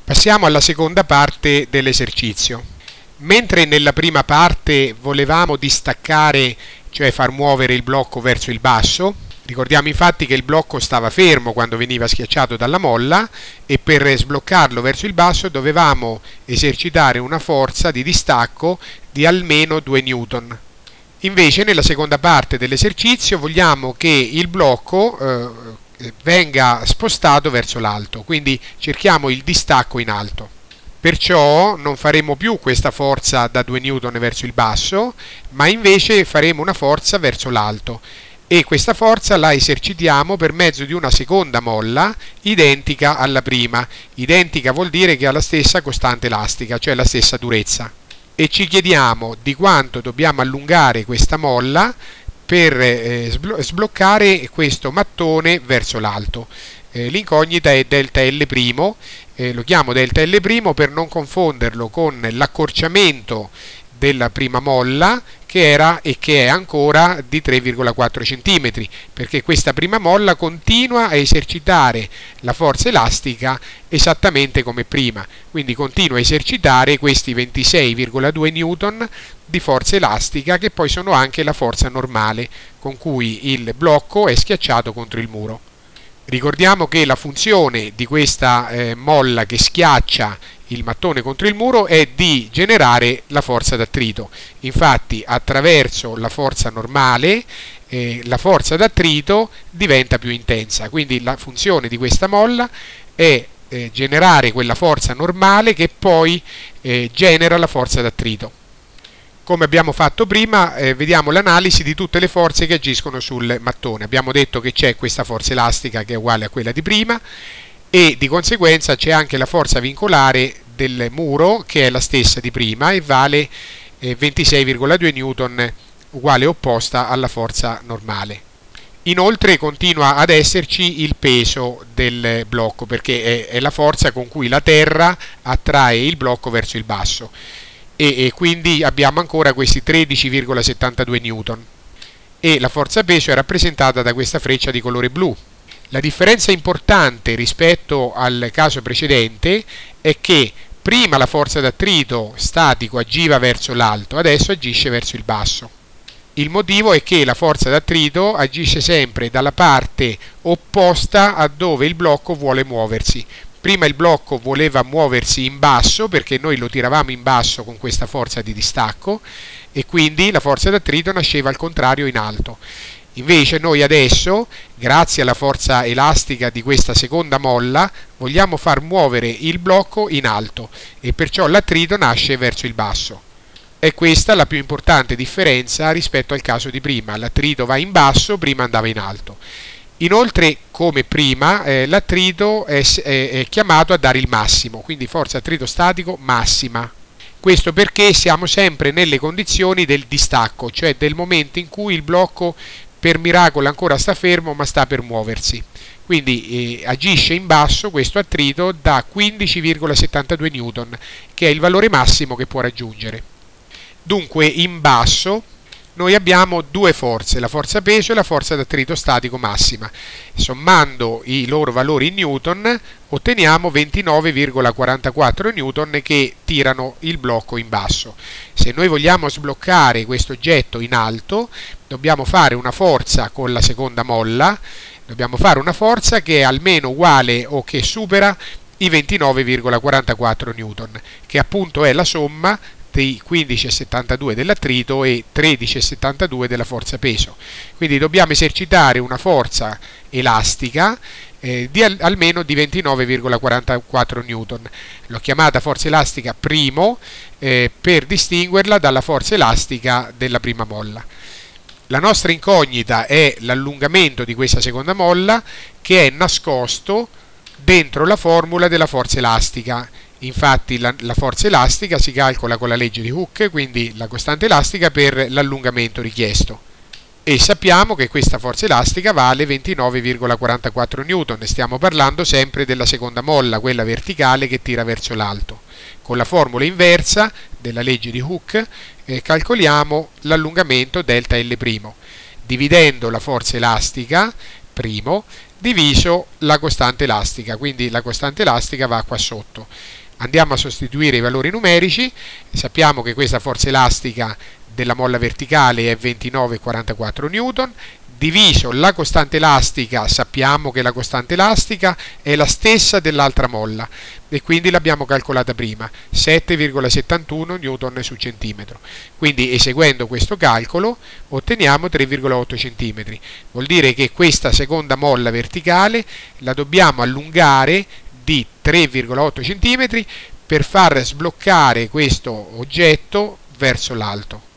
Passiamo alla seconda parte dell'esercizio. Mentre nella prima parte volevamo distaccare, cioè far muovere il blocco verso il basso, ricordiamo infatti che il blocco stava fermo quando veniva schiacciato dalla molla e per sbloccarlo verso il basso dovevamo esercitare una forza di distacco di almeno 2 Newton. Invece nella seconda parte dell'esercizio vogliamo che il blocco venga spostato verso l'alto, quindi cerchiamo il distacco in alto. Perciò non faremo più questa forza da 2 Newton verso il basso, ma invece faremo una forza verso l'alto e questa forza la esercitiamo per mezzo di una seconda molla identica alla prima. Identica vuol dire che ha la stessa costante elastica, cioè la stessa durezza. E ci chiediamo di quanto dobbiamo allungare questa molla per sbloccare questo mattone verso l'alto. L'incognita è delta L', lo chiamo delta L' per non confonderlo con l'accorciamento della prima molla che era e che è ancora di 3,4 cm, perché questa prima molla continua a esercitare la forza elastica esattamente come prima, quindi continua a esercitare questi 26,2 Newton di forza elastica che poi sono anche la forza normale con cui il blocco è schiacciato contro il muro. Ricordiamo che la funzione di questa molla che schiaccia il mattone contro il muro è di generare la forza d'attrito. Infatti attraverso la forza normale la forza d'attrito diventa più intensa, quindi la funzione di questa molla è generare quella forza normale che poi genera la forza d'attrito. Come abbiamo fatto prima, vediamo l'analisi di tutte le forze che agiscono sul mattone. Abbiamo detto che c'è questa forza elastica che è uguale a quella di prima e di conseguenza c'è anche la forza vincolare del muro che è la stessa di prima e vale 26,2 Newton, uguale opposta alla forza normale. Inoltre continua ad esserci il peso del blocco perché è la forza con cui la terra attrae il blocco verso il basso. E quindi abbiamo ancora questi 13,72 Newton e la forza peso è rappresentata da questa freccia di colore blu. La differenza importante rispetto al caso precedente è che prima la forza d'attrito statico agiva verso l'alto, adesso agisce verso il basso. Il motivo è che la forza d'attrito agisce sempre dalla parte opposta a dove il blocco vuole muoversi. Prima il blocco voleva muoversi in basso perché noi lo tiravamo in basso con questa forza di distacco e quindi la forza d'attrito nasceva al contrario in alto. Invece noi adesso, grazie alla forza elastica di questa seconda molla, vogliamo far muovere il blocco in alto e perciò l'attrito nasce verso il basso. È questa la più importante differenza rispetto al caso di prima. L'attrito va in basso, prima andava in alto. Inoltre, come prima, l'attrito è chiamato a dare il massimo, quindi forza attrito statico massima. Questo perché siamo sempre nelle condizioni del distacco, cioè del momento in cui il blocco per miracolo ancora sta fermo ma sta per muoversi. Quindi agisce in basso questo attrito da 15,72 Newton, che è il valore massimo che può raggiungere. Dunque in basso noi abbiamo due forze, la forza peso e la forza d'attrito statico massima. Sommando i loro valori in Newton otteniamo 29,44 Newton che tirano il blocco in basso. Se noi vogliamo sbloccare questo oggetto in alto dobbiamo fare una forza con la seconda molla, dobbiamo fare una forza che è almeno uguale o che supera i 29,44 Newton, che appunto è la somma di 15,72 dell'attrito e 13,72 della forza peso. Quindi dobbiamo esercitare una forza elastica almeno di 29,44 Newton. L'ho chiamata forza elastica primo per distinguerla dalla forza elastica della prima molla. La nostra incognita è l'allungamento di questa seconda molla che è nascosto dentro la formula della forza elastica. Infatti la forza elastica si calcola con la legge di Hooke, quindi la costante elastica per l'allungamento richiesto. E sappiamo che questa forza elastica vale 29,44 Newton. Stiamo parlando sempre della seconda molla, quella verticale che tira verso l'alto. Con la formula inversa della legge di Hooke calcoliamo l'allungamento delta L', dividendo la forza elastica primo diviso la costante elastica, quindi la costante elastica va qua sotto. Andiamo a sostituire i valori numerici, sappiamo che questa forza elastica della molla verticale è 29,44 Newton, diviso la costante elastica, sappiamo che la costante elastica è la stessa dell'altra molla e quindi l'abbiamo calcolata prima, 7,71 Newton su centimetro. Quindi eseguendo questo calcolo otteniamo 3,8 centimetri. Vuol dire che questa seconda molla verticale la dobbiamo allungare di 3,8 cm per far sbloccare questo oggetto verso l'alto.